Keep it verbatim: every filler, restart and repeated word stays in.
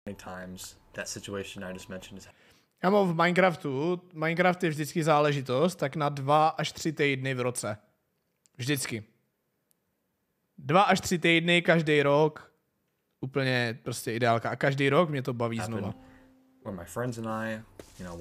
times that situation I just mentioned is. Kámo, v Minecraftu, Minecraft je vždycky záležitost, tak na dva až tři týdny v roce. Vždycky. Dva až tři týdny každý rok. Úplně prostě ideálka. A každý rok mě to baví znova. When my friends and I, you know,